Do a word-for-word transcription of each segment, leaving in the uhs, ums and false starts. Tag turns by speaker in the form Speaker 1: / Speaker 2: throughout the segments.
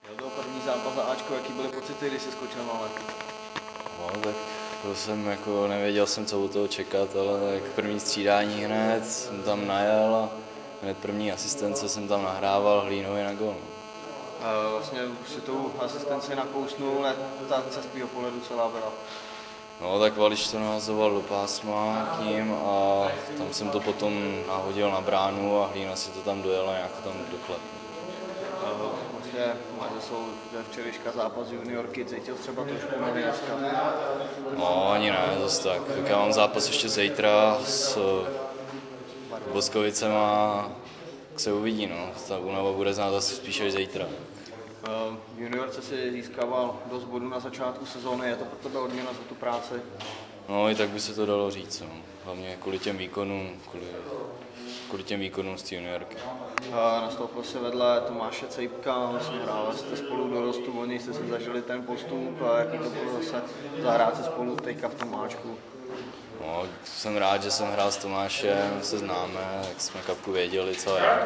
Speaker 1: To byl první zápas za Ačko, jaký byly pocity, když jsi skočil na led?
Speaker 2: No, tak to jsem jako nevěděl jsem, co od toho čekat, ale tak první střídání hned jsem tam najel a hned první asistence jsem tam nahrával Hlínovi na gól.
Speaker 1: E, vlastně si tou asistenci nakousnul, ta cesta z tvýho pohledu celá byla.
Speaker 2: No tak Valič to nahazoval do pásma k ním a tam jsem to potom nahodil na bránu a Hlína si to tam dojela nějak tam doklep.
Speaker 1: Vlastně máš za svou včerejška zápas juniorky, cítil třeba trošku na dneska?
Speaker 2: No ani ne, zase tak. Tak já mám zápas ještě zítra s Boskovicema, tak se uvidí, no. Ta únava bude znát asi spíš až zítra.
Speaker 1: V juniorce si získával dost bodů na začátku sezóny, je to pro tebe odměna za tu práci?
Speaker 2: No i tak by se to dalo říct, no. Hlavně kvůli těm výkonům, kvůli, kvůli těm výkonům z té juniorky.
Speaker 1: Nastoupil si vedle Tomáše Cejpka, vlastně hráli jste spolu dorostu, oni jste si zažili ten postup a jaký to bylo zase zahrát se spolu teďka v tom Ačku?
Speaker 2: No, jsem rád, že jsem hrál s Tomášem, se známe, tak jsme kapku věděli, co je.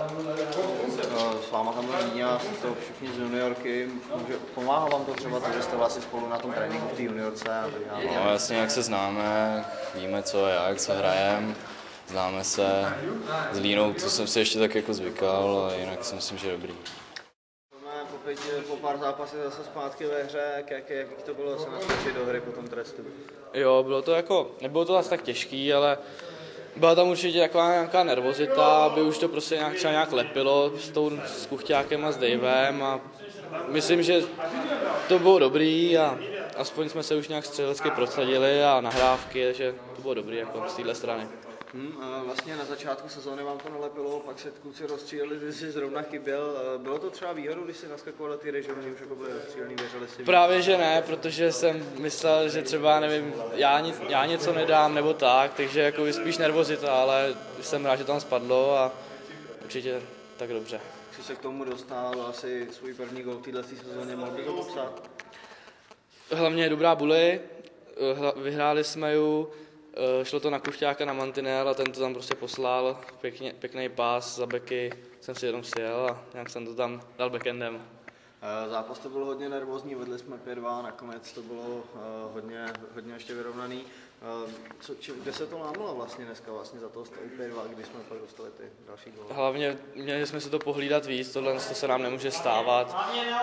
Speaker 1: S váma tam byl Míňa, jste to všichni z juniorky, pomáhá vám to třeba to, že jste vlastně spolu na tom tréninku v té juniorce? A tak dále?
Speaker 2: No jasně, jak se známe, víme, co je, jak se hrajeme, známe se s Línou, co jsem si ještě tak jako zvykal, a jinak si myslím, že dobrý.
Speaker 1: Po, pěti, po pár zápasech zase zpátky ve hře, jak, jak, jak to bylo se naskočit do hry po tom trestu?
Speaker 3: Jo, bylo to jako, nebylo to asi tak těžký, ale byla tam určitě taková nějaká nervozita, aby už to prostě nějak, třeba nějak lepilo s tou s Kuchťákem a s Davem a myslím, že to bylo dobrý a aspoň jsme se už nějak střelecky prosadili a nahrávky, takže to bylo dobrý jako z téhle strany.
Speaker 1: Hmm, vlastně na začátku sezóny vám to nalepilo, pak se kluci rozstříleli, ty jsi zrovna chyběl. Bylo to třeba výhodou, když jsi naskakoval na ty režimy, už jako byli rozstřílený, věřili si?
Speaker 3: Právě že ne, protože jsem myslel, že třeba nevím, já, nic, já něco nedám nebo tak, takže jako spíš nervozita, ale jsem rád, že tam spadlo a určitě tak dobře.
Speaker 1: Když se k tomu dostal, asi svůj první gol v této sezóně, mohl by to popsat?
Speaker 3: Hlavně dobrá bully, vyhráli jsme ju, šlo to na Kuchťáka, na mantinel a ten to tam prostě poslal, pěkně, pěkný pás za beky, jsem si jenom sjel a nějak jsem to tam dal backendem.
Speaker 1: Zápas to bylo hodně nervózní, vedli jsme pět dva, nakonec to bylo hodně, hodně ještě vyrovnaný. Co, či, kde se to lámalo vlastně dneska vlastně za toho stavu pět dva, když jsme pak dostali ty další góly?
Speaker 3: Hlavně měli jsme si to pohlídat víc, tohle to se nám nemůže stávat.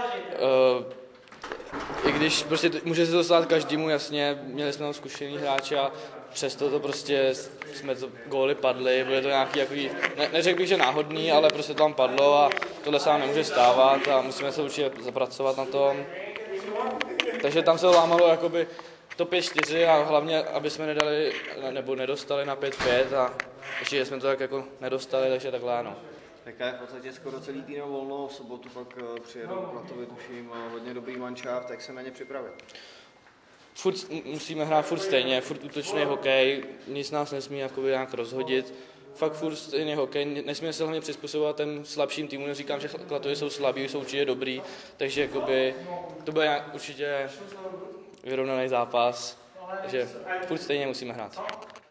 Speaker 3: I když prostě může se to stát každému, jasně, měli jsme tam zkušený hráče a přesto to prostě jsme to góly padly, bylo to nějaký takový, ne, neřekl bych, že náhodný, ale prostě to tam padlo a tohle se nám nemůže stávat a musíme se určitě zapracovat na tom. Takže tam se to lámalo jakoby to pět čtyři a hlavně, aby jsme nedali, nebo nedostali na pět pět a ještě jsme to tak jako nedostali, takže takhle ano.
Speaker 1: Jaká je v podstatě skoro celý týden volno, v sobotu pak přijedou Klatovy, tuším, hodně dobrý manšaft, tak se na ně připravit.
Speaker 3: Furt musíme hrát furt stejně, furt útočný hokej, nic nás nesmí jakoby nějak rozhodit. Fakt furt stejný hokej, nesmíme se hlavně přizpůsobovat těm slabším týmům, neříkám, že Klatovy jsou slabí, jsou určitě dobrý, takže jakoby, to bude nějak určitě vyrovnaný zápas, takže furt stejně musíme hrát.